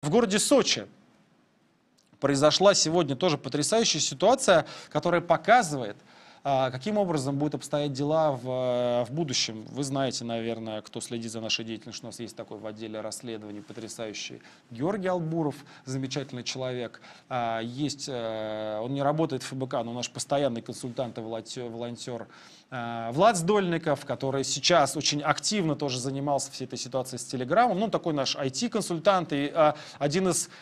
городе Сочи произошла сегодня тоже потрясающая ситуация, которая показывает, каким образом будут обстоять дела в будущем. Вы знаете, наверное, кто следит за нашей деятельностью, у нас есть такой в отделе расследований потрясающий Георгий Албуров, замечательный человек. Он не работает в ФБК, но наш постоянный консультант и волонтер Влад Сдольников, который сейчас очень активно тоже занимался всей этой ситуацией с Телеграмом. Ну, такой наш IT-консультант и один из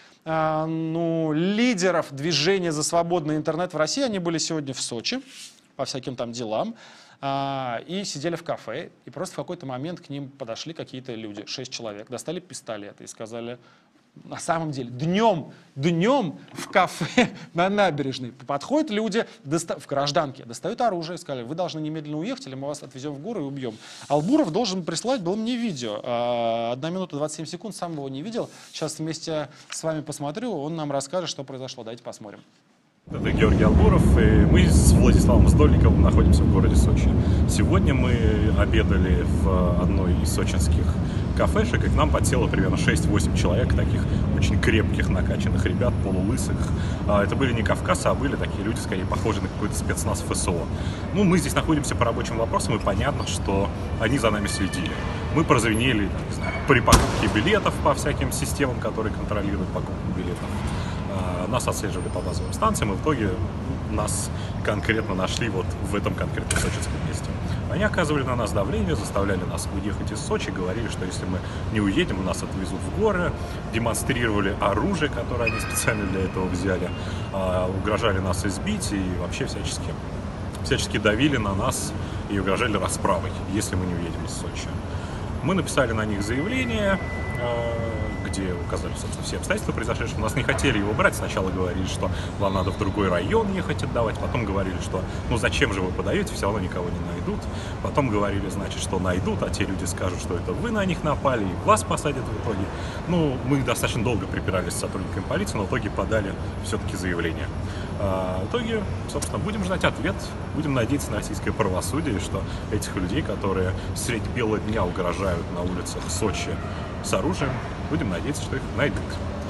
лидеров движения за свободный интернет в России. Они были сегодня в Сочи по всяким там делам и сидели в кафе. И просто в какой-то момент к ним подошли какие-то люди, 6 человек, достали пистолеты и сказали: на самом деле, днем в кафе на набережной подходят люди в гражданке, достают оружие и сказали: вы должны немедленно уехать, или мы вас отвезем в горы и убьем. Албуров должен прислать был мне видео. 1 минута 27 секунд, сам его не видел. Сейчас вместе с вами посмотрю, он нам расскажет, что произошло. Давайте посмотрим. Это Георгий Албуров, и мы с Владиславом Сдольниковым находимся в городе Сочи. Сегодня мы обедали в одной из сочинских кафешек, и к нам подсело примерно 6-8 человек, таких очень крепких, накачанных ребят, полулысых. Это были не кавказцы, а были такие люди, скорее похожие на какой-то спецназ ФСО. Ну, мы здесь находимся по рабочим вопросам, и понятно, что они за нами следили. Мы прозвенели, не знаю, при покупке билетов по всяким системам, которые контролируют покупку билетов. Нас отслеживали по базовым станциям, и в итоге нас конкретно нашли вот в этом конкретном сочинском месте. Они оказывали на нас давление, заставляли нас уехать из Сочи, говорили, что если мы не уедем, нас отвезут в горы, демонстрировали оружие, которое они специально для этого взяли, угрожали нас избить и вообще всячески давили на нас и угрожали расправой, если мы не уедем из Сочи. Мы написали на них заявление, где указали, собственно, все обстоятельства произошедшего. Нас не хотели его брать. Сначала говорили, что вам надо в другой район ехать отдавать. Потом говорили, что ну зачем же вы подаете, все равно никого не найдут. Потом говорили, значит, что найдут, а те люди скажут, что это вы на них напали, и вас посадят в итоге. Ну, мы достаточно долго припирались с сотрудниками полиции, но в итоге подали все-таки заявление. В итоге, собственно, будем ждать ответ, будем надеяться на российское правосудие, что этих людей, которые средь бела дня угрожают на улицах Сочи с оружием, будем надеяться, что их найдут.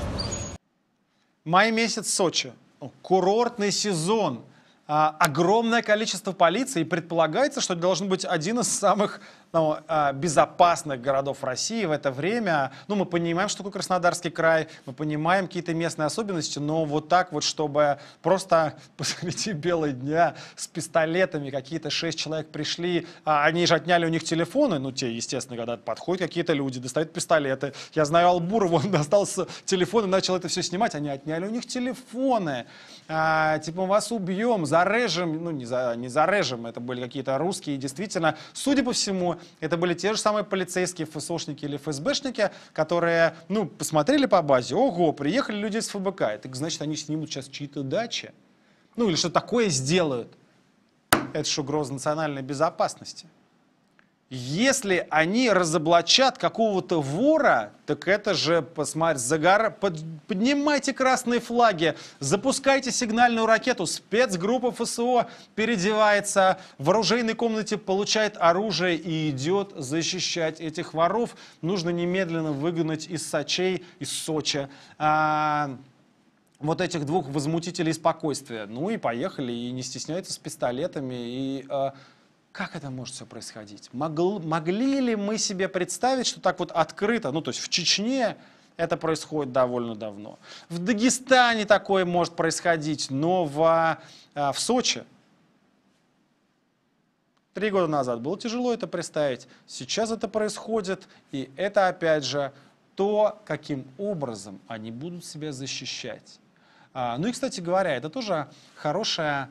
Май месяц, Сочи. Курортный сезон. Огромное количество полиции. И предполагается, что это должен быть один из самых безопасных городов России в это время. Ну, мы понимаем, что такое Краснодарский край, мы понимаем какие-то местные особенности, но вот так вот, чтобы просто посреди бела дня с пистолетами какие-то 6 человек пришли, они же отняли у них телефоны, ну, те, естественно, когда подходят какие-то люди, достают пистолеты. Я знаю Албурова, он достал телефон и начал это все снимать, они отняли у них телефоны. Типа, мы вас убьем, зарежем, ну, не зарежем, это были какие-то русские, действительно, судя по всему, это были те же самые полицейские, ФСОшники или ФСБшники, которые, ну, посмотрели по базе, ого, приехали люди из ФБК, это значит, они снимут сейчас чьи-то дачи, ну, или что такое сделают. Это же угроза национальной безопасности. Если они разоблачат какого-то вора, так это же, посмотрите, поднимайте красные флаги, запускайте сигнальную ракету, спецгруппа ФСО переодевается, в оружейной комнате получает оружие и идет защищать этих воров. Нужно немедленно выгнать из Сочи вот этих двух возмутителей спокойствия. Ну и поехали, и не стесняются с пистолетами, и... Как это может все происходить? Могли ли мы себе представить, что так вот открыто, ну то есть в Чечне это происходит довольно давно, в Дагестане такое может происходить, но в Сочи 3 года назад было тяжело это представить, сейчас это происходит, и это опять же то, каким образом они будут себя защищать. Ну и, кстати говоря, это тоже хорошая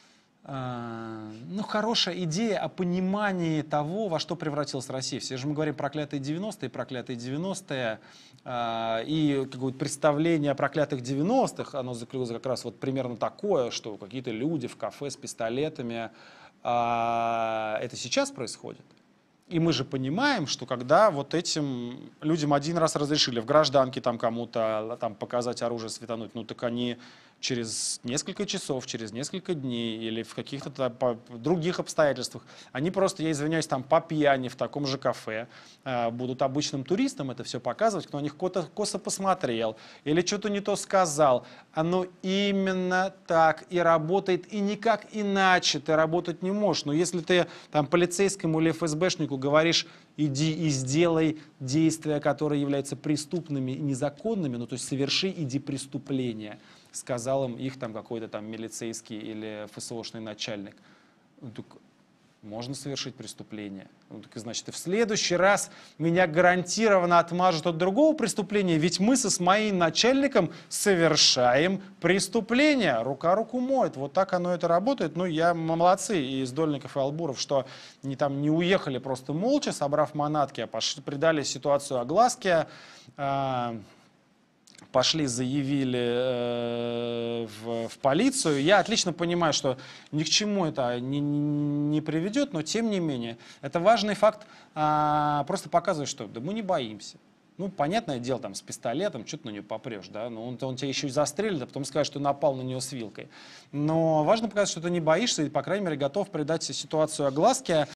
идея о понимании того, во что превратилась Россия. Все же мы говорим проклятые 90-е, и какое-то представление о проклятых 90-х, оно заключилось как раз вот примерно такое, что какие-то люди в кафе с пистолетами, это сейчас происходит. И мы же понимаем, что когда вот этим людям один раз разрешили в гражданке там кому-то там показать оружие, светануть, ну так они через несколько часов, через несколько дней или в каких-то других обстоятельствах, они просто, я извиняюсь, там по пьяни в таком же кафе будут обычным туристам это все показывать, кто на них косо посмотрел или что-то не то сказал. Оно именно так и работает, и никак иначе ты работать не можешь. Но если ты там полицейскому или ФСБшнику говоришь: иди и сделай действия, которые являются преступными и незаконными, ну то есть соверши, иди преступление, сказал им их там какой-то там милицейский или ФСОшный начальник. Ну, так можно совершить преступление. Ну, так, значит, и в следующий раз меня гарантированно отмажут от другого преступления, ведь мы с моим начальником совершаем преступление. Рука руку моет. Вот так оно это работает. Ну, молодцы из Дольников и Албуров, что они там не уехали просто молча, собрав манатки, а придали ситуацию огласке, пошли, заявили в полицию. Я отлично понимаю, что ни к чему это не приведет, но тем не менее, это важный факт, просто показывает, что да, мы не боимся. Ну, понятное дело, там, с пистолетом, что ты на нее попрешь, да, но он тебя еще и застрелит, а потом скажет, что напал на нее с вилкой. Но важно показать, что ты не боишься и, по крайней мере, готов придать ситуацию огласке.